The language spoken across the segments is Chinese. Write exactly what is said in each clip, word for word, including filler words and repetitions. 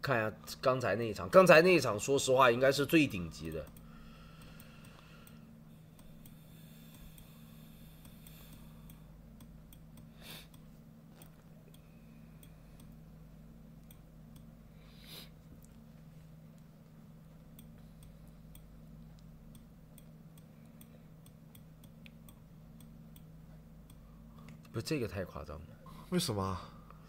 看一下刚才那一场，刚才那一场，说实话应该是最顶级的。不，这个太夸张了。 为什么？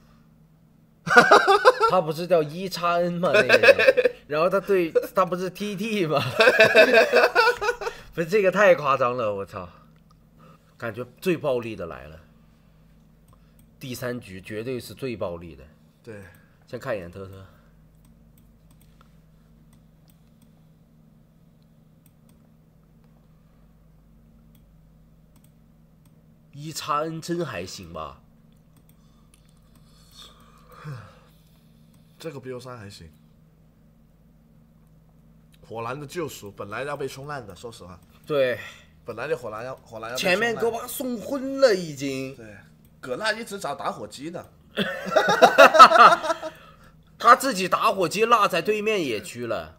他不是叫一叉 N 吗？那个人，然后他对他不是 T T 吗？不是这个太夸张了，我操！感觉最暴力的来了，第三局绝对是最暴力的。 对， 先看一眼特特。一叉 N 真还行吧？ 这个 B O 三还行。火蓝的救赎本来要被冲烂的，说实话。 对， 本来就火蓝要火蓝要被前面给我把他送昏了已经。 对，葛纳一直找打火机的。 他自己打火机落在对面野区了。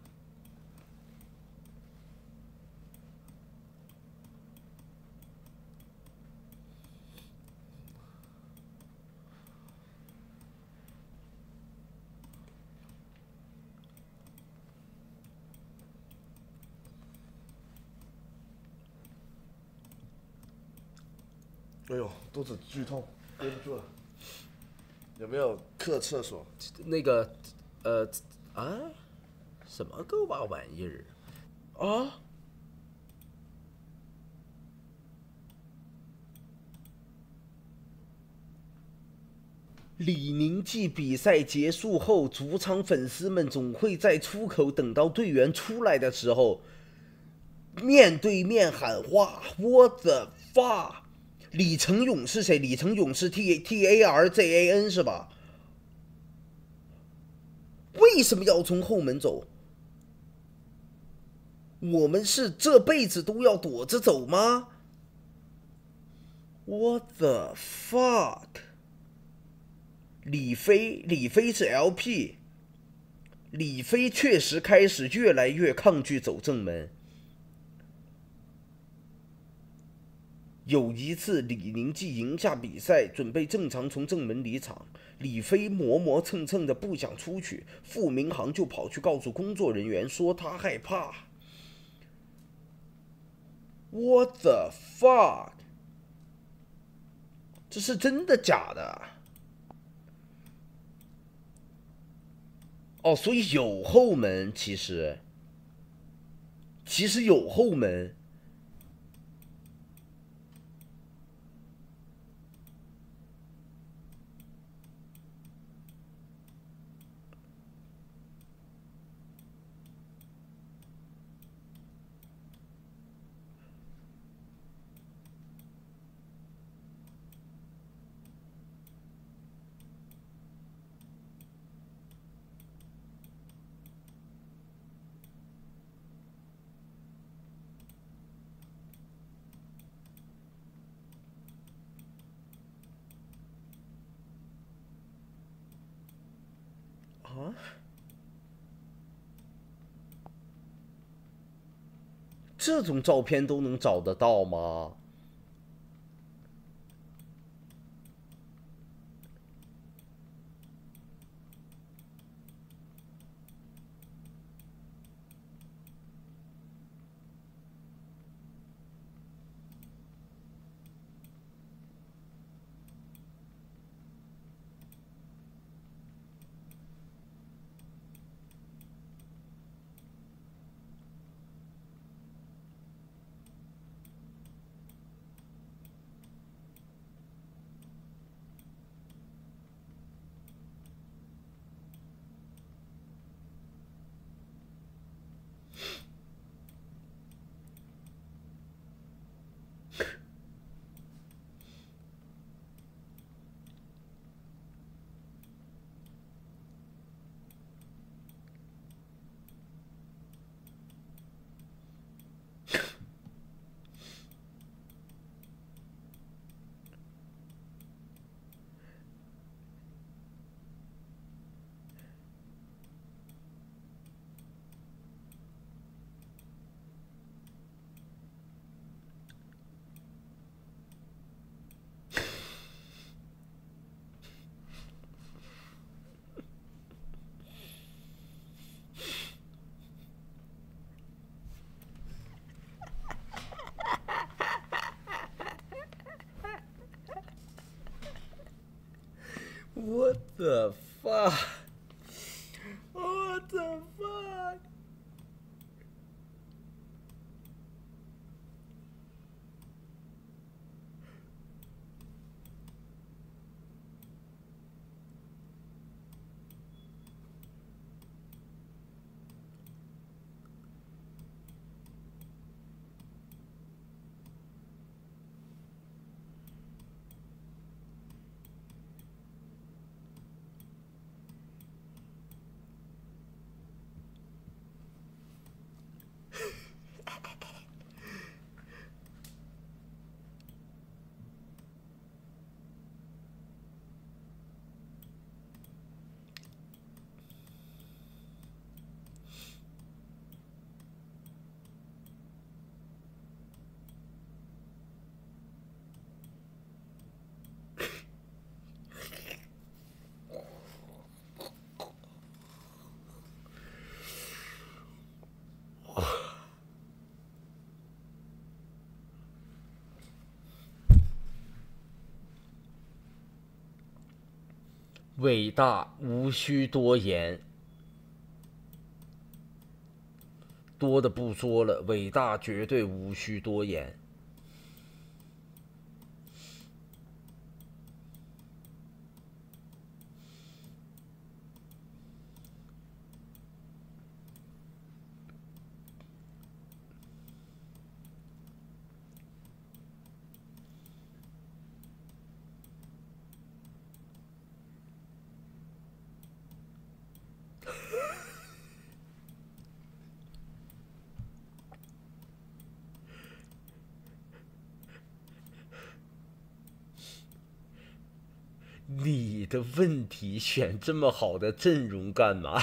哎呦，肚子剧痛，憋不住了。有没有客厕所？ 那个，呃，啊，什么狗把玩意儿啊？李宁记比赛结束后，主场粉丝们总会在出口等到队员出来的时候，面对面喊话 "What the fuck"。李成勇是谁？李成勇是 T T A R Z A N 是吧？为什么要从后门走？我们是这辈子都要躲着走吗 ？What the fuck？ 李飞，李飞是 L P， 李飞确实开始越来越抗拒走正门。有一次，李宁记赢下比赛，准备正常从正门离场，李飞磨磨蹭蹭的不想出去，傅明航就跑去告诉工作人员说他害怕。What the fuck？ 这是真的假的？哦，所以有后门，其实，其实有后门。啊？这种照片都能找得到吗？ What the fuck? What the fuck? 伟大无需多言，多的不说了，伟大绝对无需多言。你的问题选这么好的阵容干嘛？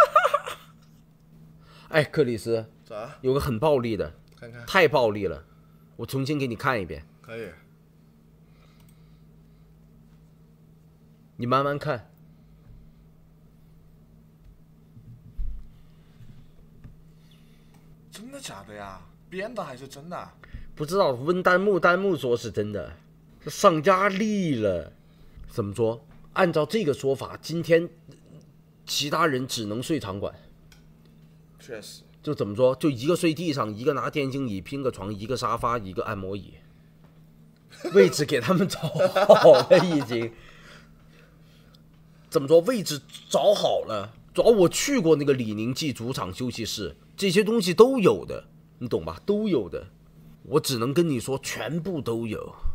哎，克里斯， 咋？ 有个很暴力的， 看看， 太暴力了，我重新给你看一遍， 可以。 你慢慢看。 真的假的呀？编的还是真的？ 不知道，温弹幕弹幕说是真的，这上压力了。怎么说？按照这个说法，今天其他人只能睡场馆。 确实。 就怎么说？就一个睡地上，一个拿电竞椅拼个床，一个沙发，一个按摩椅，位置给他们找好了已经。怎么说？位置找好了，主要我去过那个李宁记主场休息室，这些东西都有的，你懂吧？都有的。我只能跟你说，全部都有。